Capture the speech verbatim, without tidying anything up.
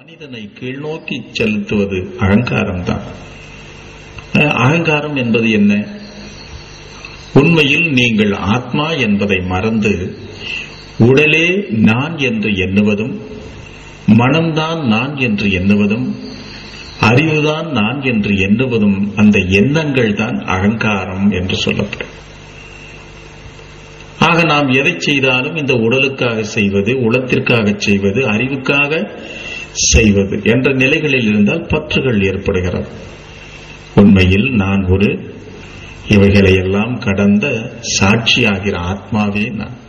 மனிதனை கீழ்நோக்கி செலுத்துவது அகங்காரம்தான். அகங்காரம் என்பது என்ன? உண்மையில் நீங்கள் ஆத்மா என்பதை மறந்து உடலே நான் என்று எண்ணுவதும், மனம்தான் நான் என்று எண்ணுவதும், அறிவுதான் நான் என்று எண்ணுவதும், அந்த எண்ணங்கள் தான் அகங்காரம் என்று சொல்லப்படும். ஆக நாம் எதை செய்தாலும் இந்த உடலுக்காக செய்வது, உளத்திற்காக செய்வது, அறிவுக்காக செய்வது என்ற நிலைகளில் இருந்தால் பற்றுகள் ஏற்படுகிறது. உண்மையில் நான் ஒரு இவைகளை எல்லாம் கடந்த சாட்சியாகிற ஆத்மாவே நான்.